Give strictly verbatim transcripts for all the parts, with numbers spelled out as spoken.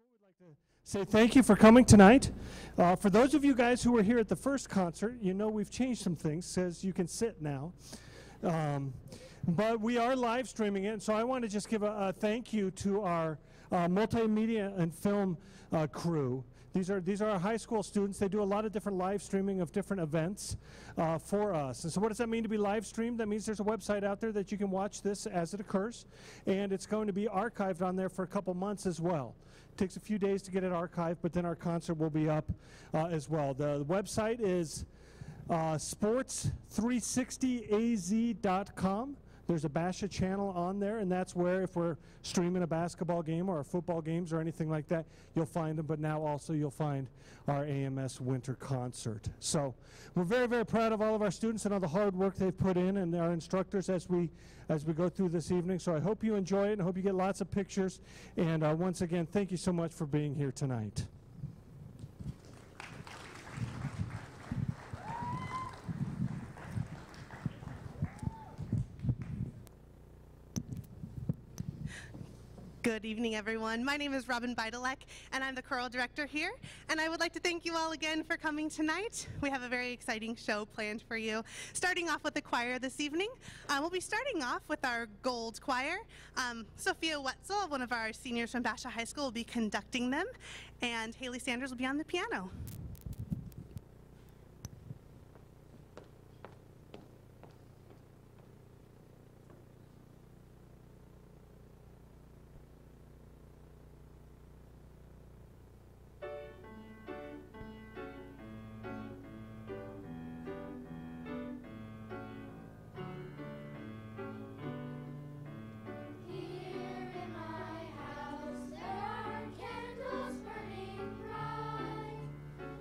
Say thank you for coming tonight. Uh, for those of you guys who were here at the first concert, you know we've changed some things, says you can sit now. Um, but we are live streaming it, and so I want to just give a, a thank you to our uh, multimedia and film uh, crew. These are these are our high school students. They do a lot of different live streaming of different events uh, for us. And so what does that mean to be live streamed? That means there's a website out there that you can watch this as it occurs, and it's going to be archived on there for a couple months as well. It takes a few days to get it archived, but then our concert will be up uh, as well. The, the website is uh, sports three sixty A Z dot com. There's a Basha channel on there, and that's where if we're streaming a basketball game or our football games or anything like that, you'll find them. But now also you'll find our A M S Winter Concert. So we're very, very proud of all of our students and all the hard work they've put in, and our instructors as we as we go through this evening. So I hope you enjoy it, and I hope you get lots of pictures. And uh, once again, thank you so much for being here tonight. Good evening, everyone. My name is Robin Beidelek, and I'm the choral director here. And I would like to thank you all again for coming tonight. We have a very exciting show planned for you. Starting off with the choir this evening, uh, we'll be starting off with our gold choir. Um, Sophia Wetzel, one of our seniors from Basha High School, will be conducting them, and Haley Sanders will be on the piano. There are candles burning bright.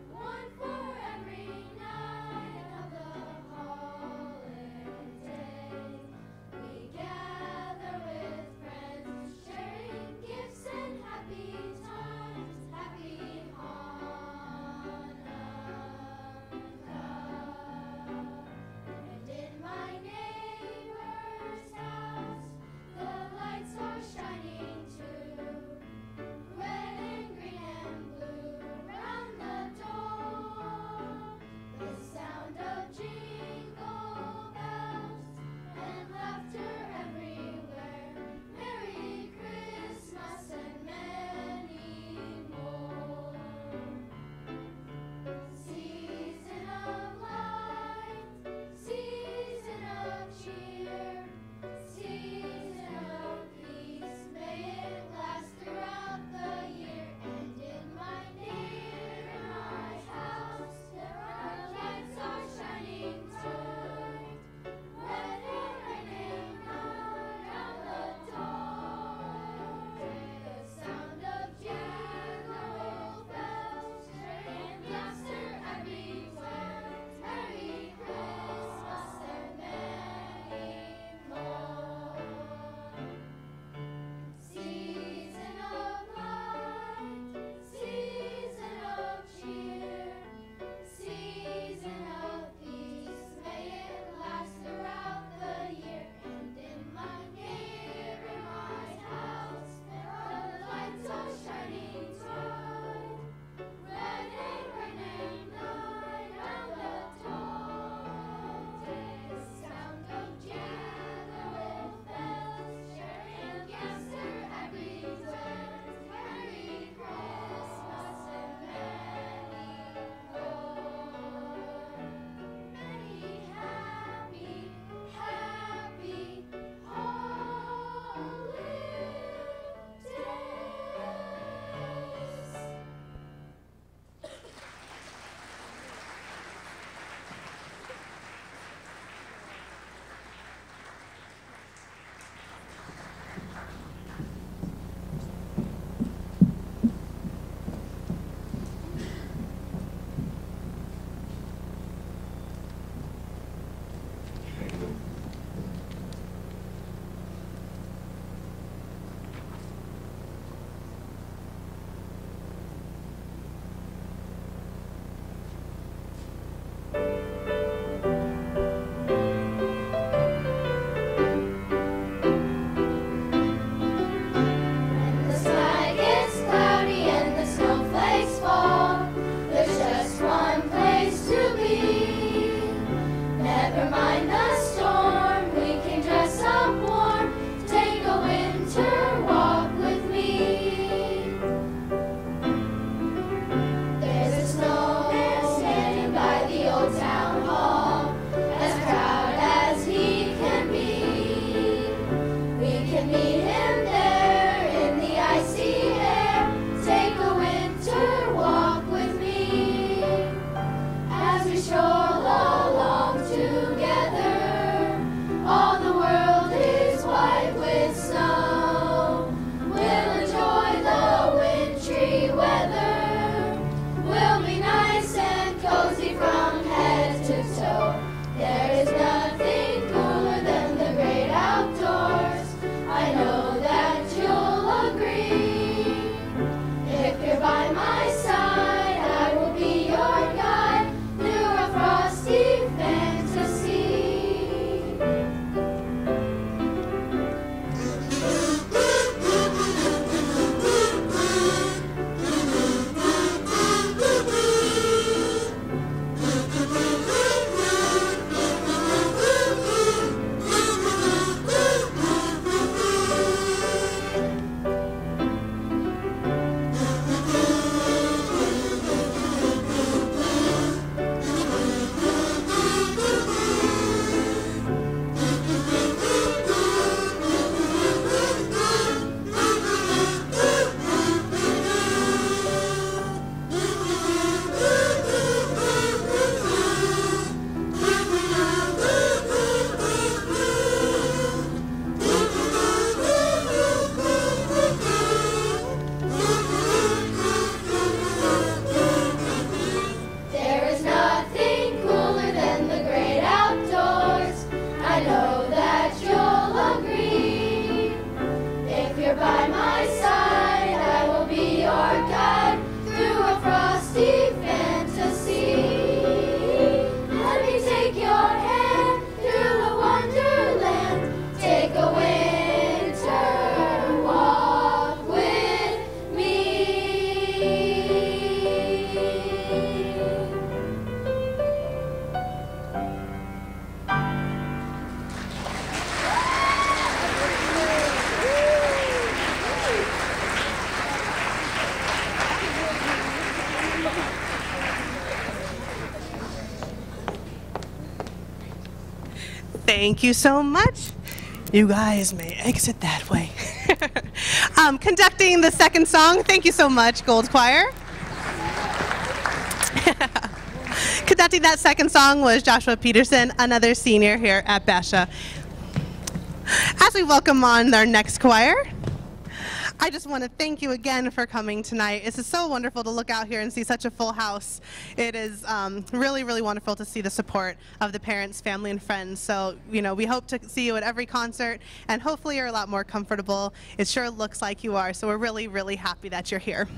Thank you so much. You guys may exit that way. um, conducting the second song, thank you so much, Gold Choir. Conducting that second song was Joshua Peterson, another senior here at Basha. As we welcome on our next choir, I just want to thank you again for coming tonight. It's so wonderful to look out here and see such a full house. It is um, really, really wonderful to see the support of the parents, family, and friends. So, you know, we hope to see you at every concert, and hopefully you're a lot more comfortable. It sure looks like you are, so we're really, really happy that you're here.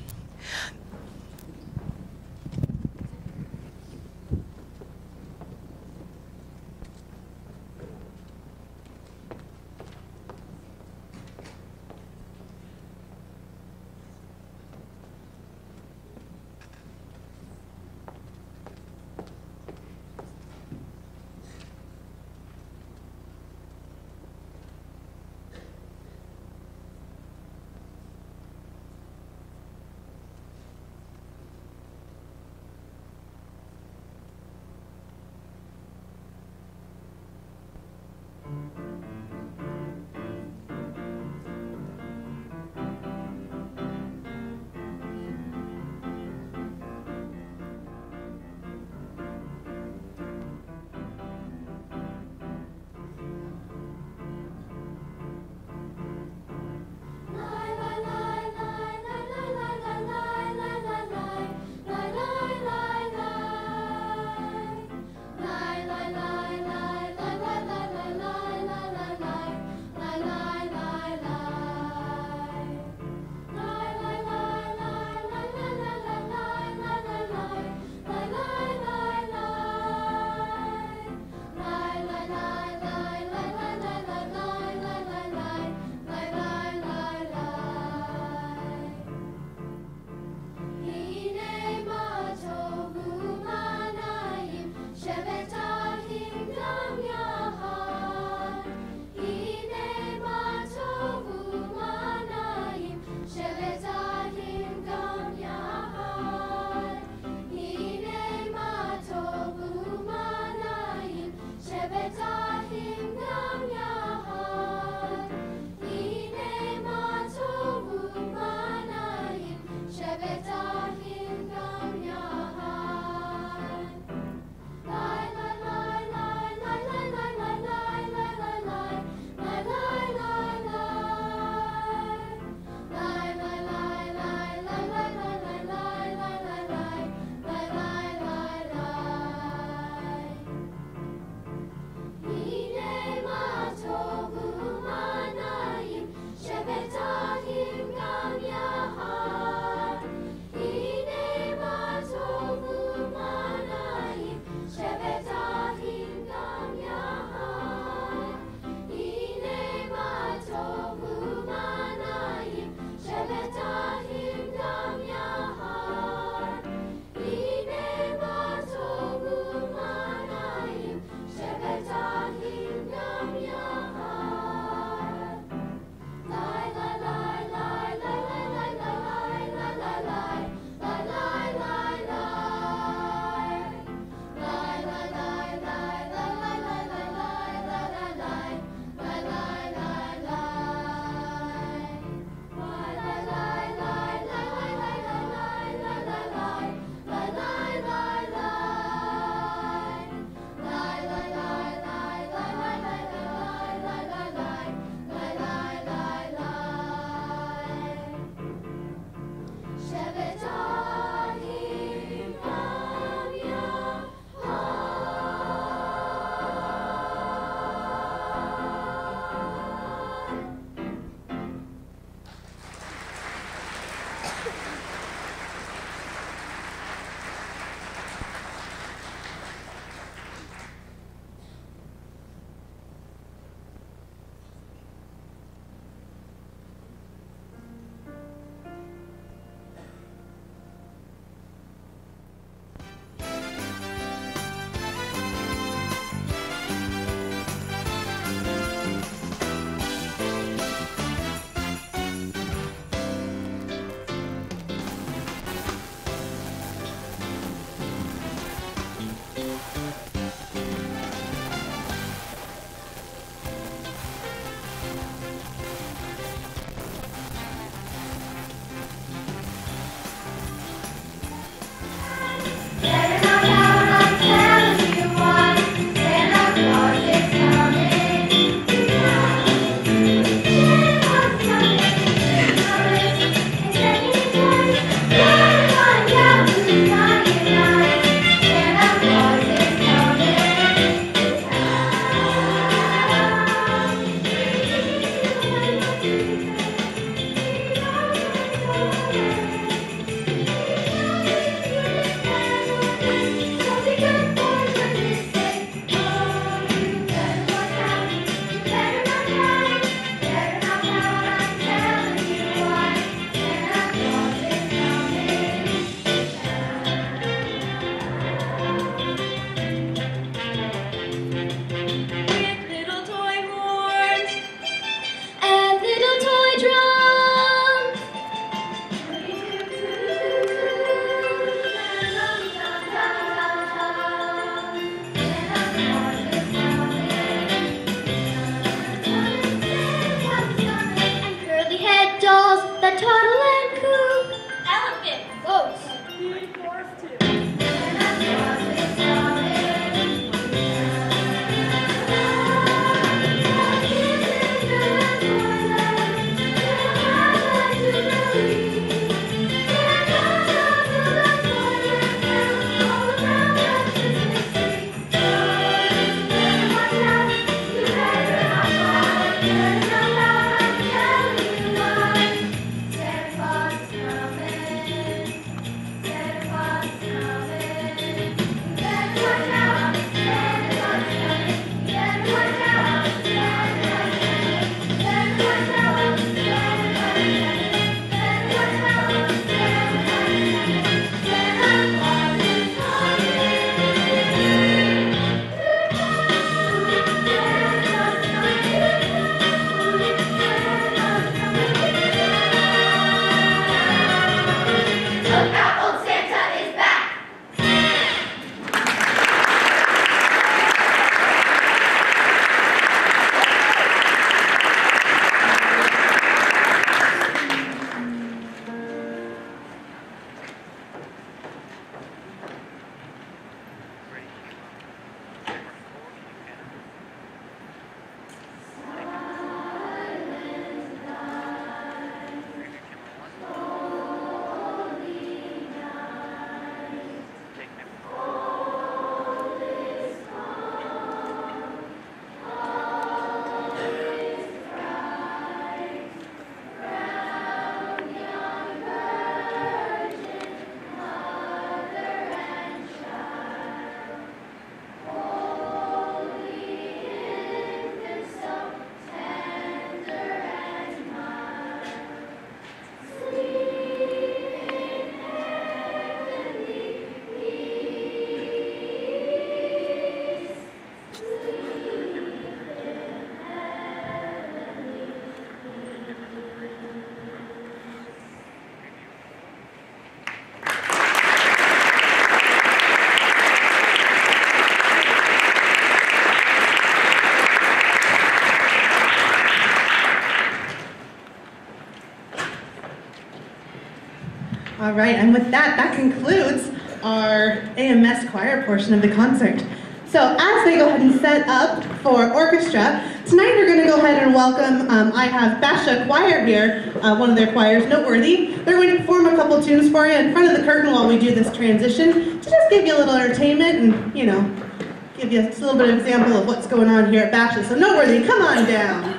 All right, and with that, that concludes our A M S choir portion of the concert. So as they go ahead and set up for orchestra, tonight we're going to go ahead and welcome, um, I have Basha Choir here, uh, one of their choirs, Noteworthy. They're going to perform a couple tunes for you in front of the curtain while we do this transition to just give you a little entertainment and, you know, give you a little bit of example of what's going on here at Basha. So Noteworthy, come on down.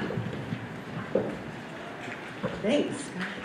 Thanks.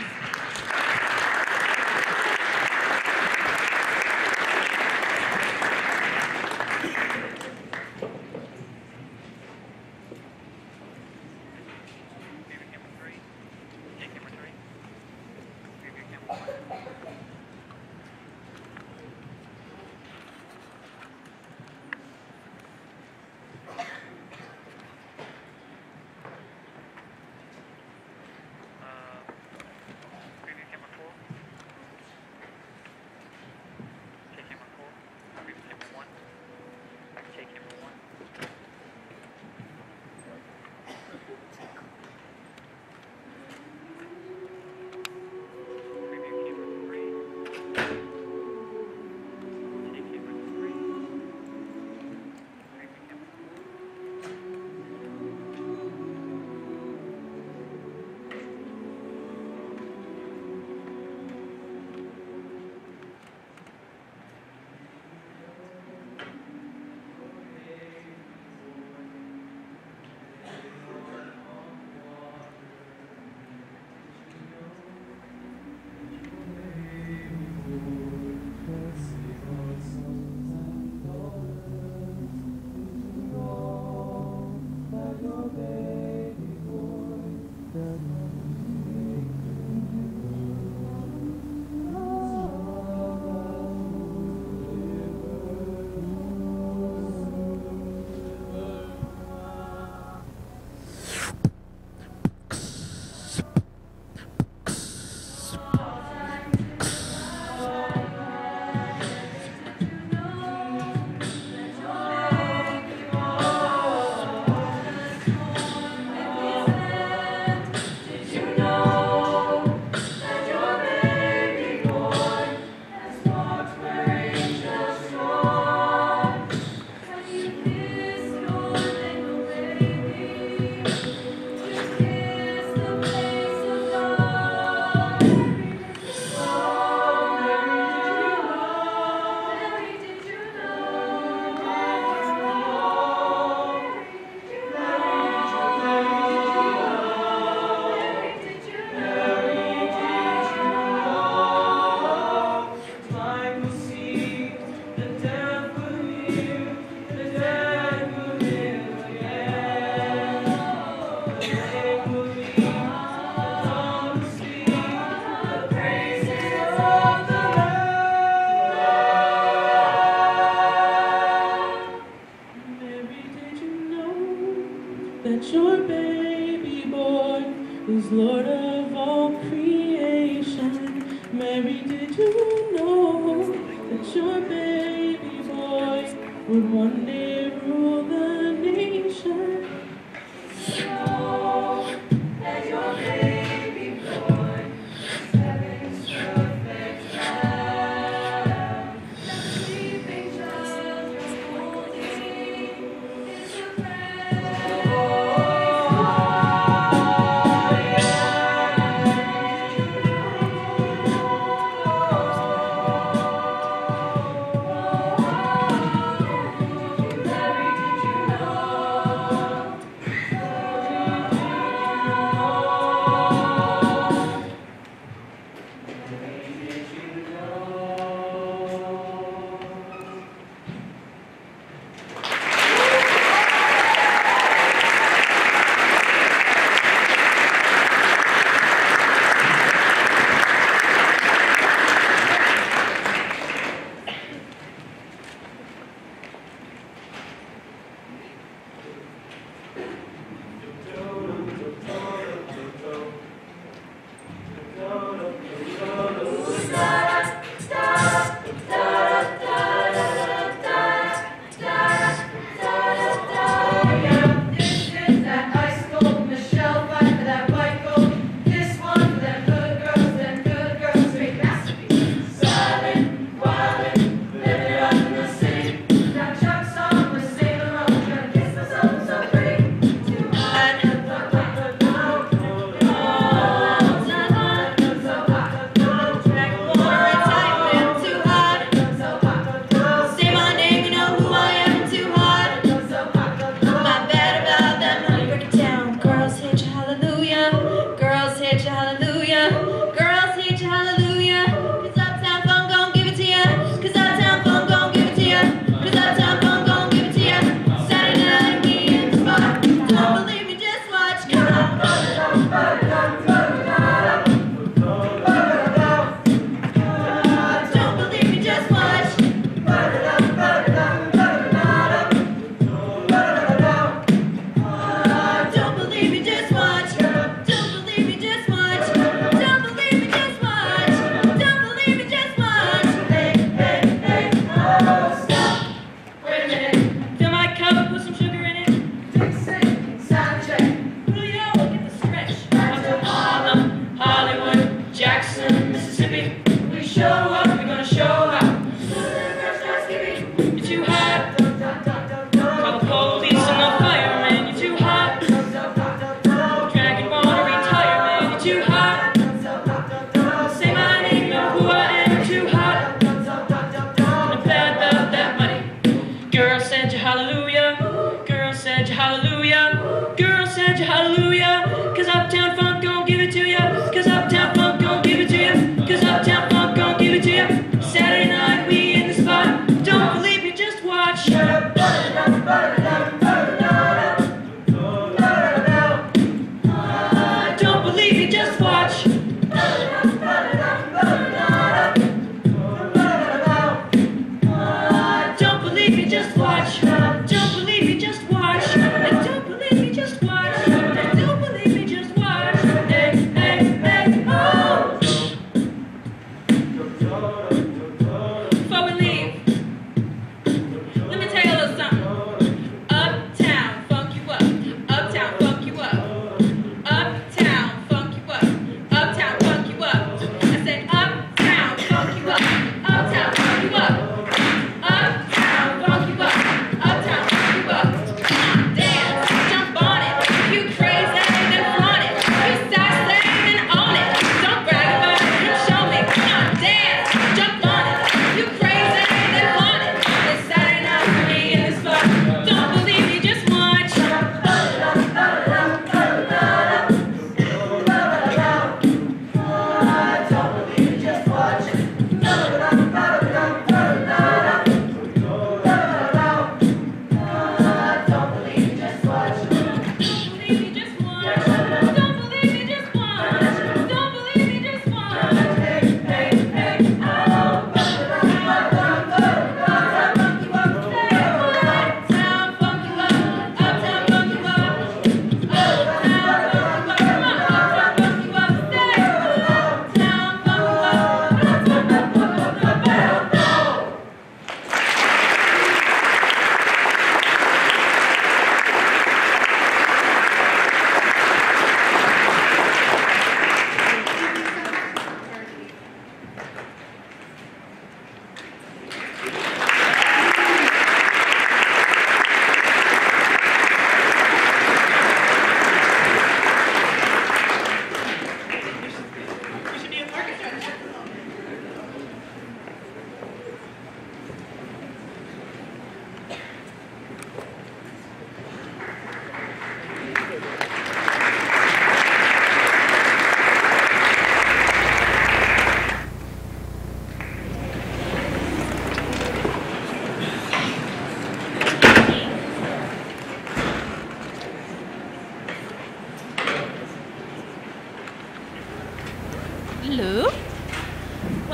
That your baby boy is Lord of all creation. Mary, did you know that your baby boy would one day rule the nation? Know that your baby boy is heaven's perfect lamb. That sleeping child you're holding is the bread. Mary, did you know?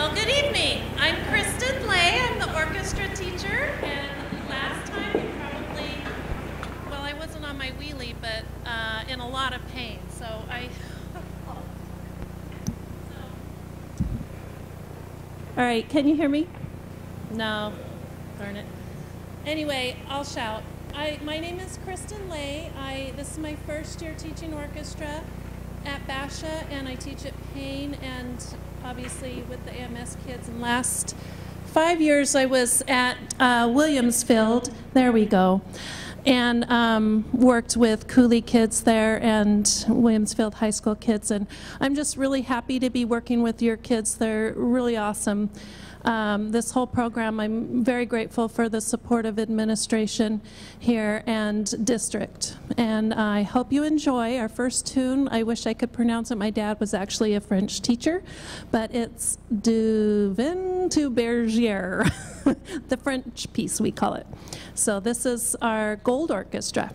Well, good evening. I'm Kristen Lay. I'm the orchestra teacher, and last time you probably, well, I wasn't on my wheelie, but uh, in a lot of pain, so I. All right, can you hear me? No, darn it. Anyway, I'll shout. I, my name is Kristen Lay. I, this is my first year teaching orchestra at Basha, and I teach at Payne and obviously with the A M S kids. And last five years I was at uh, Williamsfield, there we go, and um, worked with Cooley kids there and Williamsfield High School kids. And I'm just really happy to be working with your kids. They're really awesome. Um, this whole program, I'm very grateful for the support of administration here and district. And I hope you enjoy our first tune. I wish I could pronounce it. My dad was actually a French teacher, but it's Du Vin to Bergère, the French piece we call it. So this is our Gold Orchestra.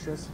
extras.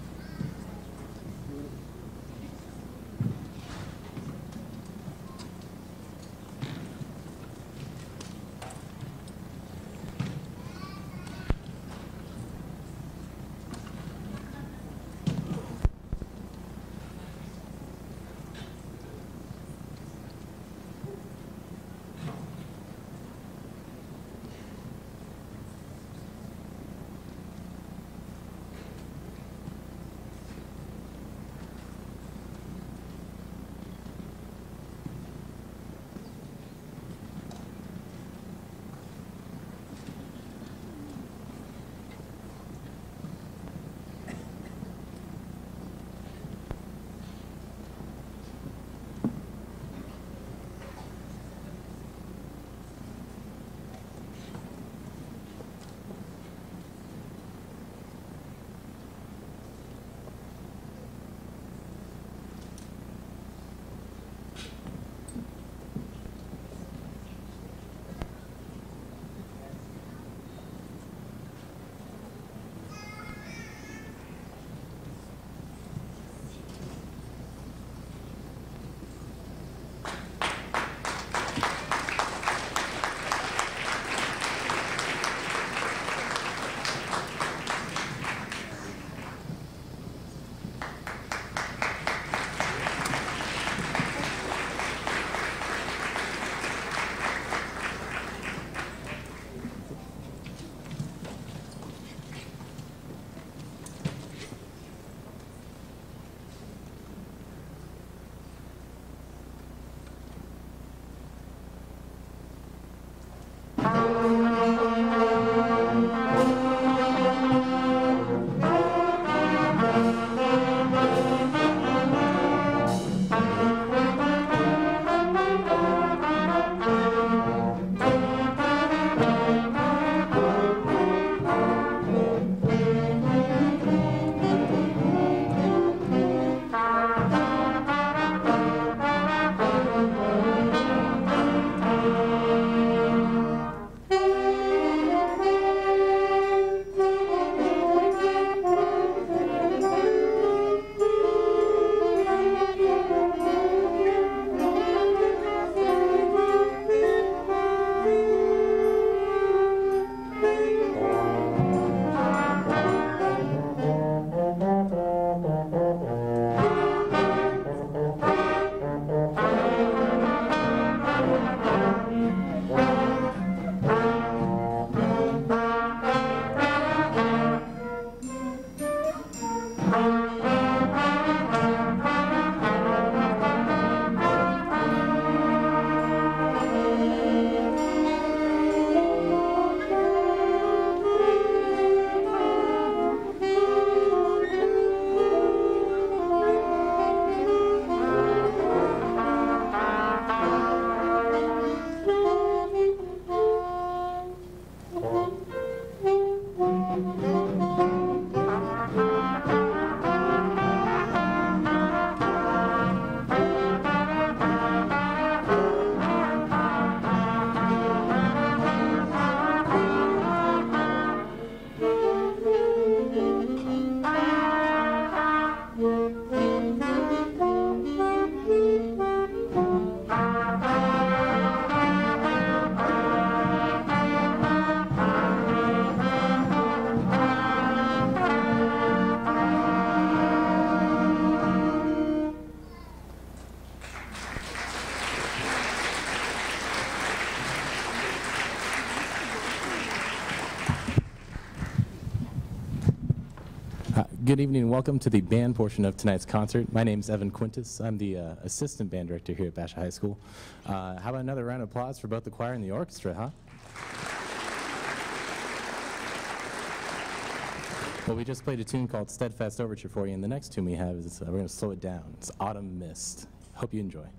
Good evening and welcome to the band portion of tonight's concert. My name is Evan Quintus. I'm the uh, assistant band director here at Basha High School. Uh, how about another round of applause for both the choir and the orchestra, huh? Well, we just played a tune called Steadfast Overture for you, and the next tune we have is, uh, we're going to slow it down. It's Autumn Mist. Hope you enjoy.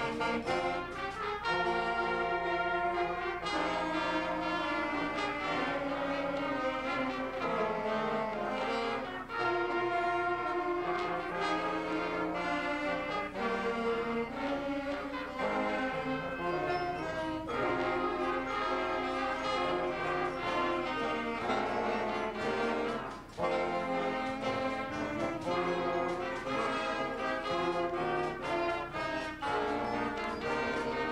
Thank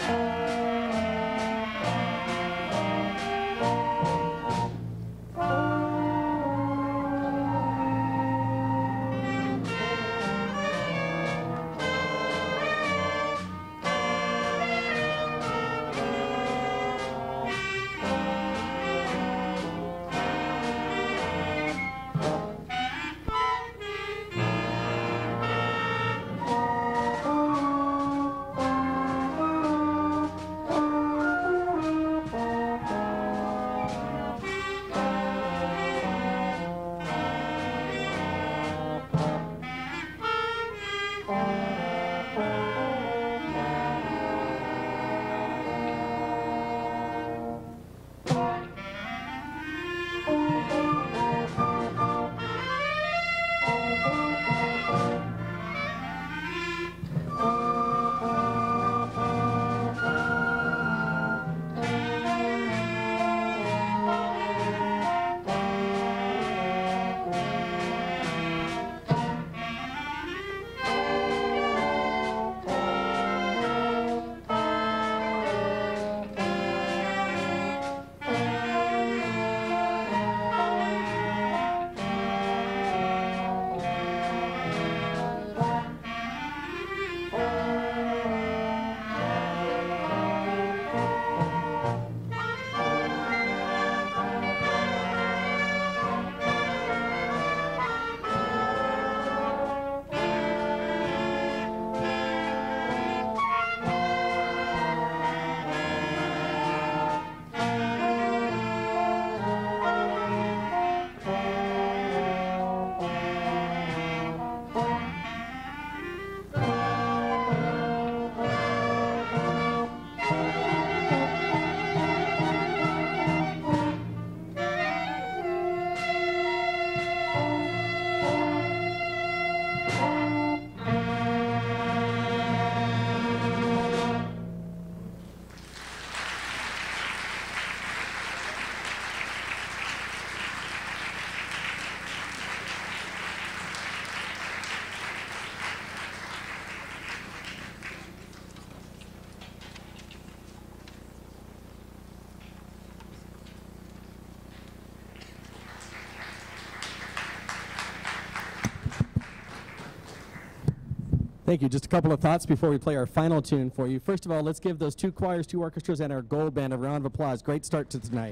Thank you. Just a couple of thoughts before we play our final tune for you. First of all, let's give those two choirs, two orchestras, and our gold band a round of applause. Great start to tonight.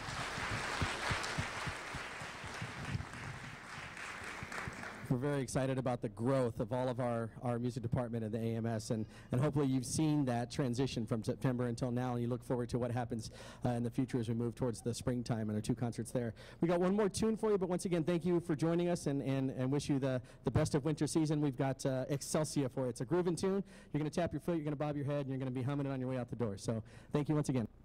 We're very excited about the growth of all of our, our music department and the A M S, and, and hopefully you've seen that transition from September until now, and you look forward to what happens uh, in the future as we move towards the springtime and our two concerts there. We got one more tune for you, but once again, thank you for joining us, and, and, and wish you the, the best of winter season. We've got uh, Excelsior for you. It's a grooving tune. You're going to tap your foot, you're going to bob your head, and you're going to be humming it on your way out the door. So thank you once again.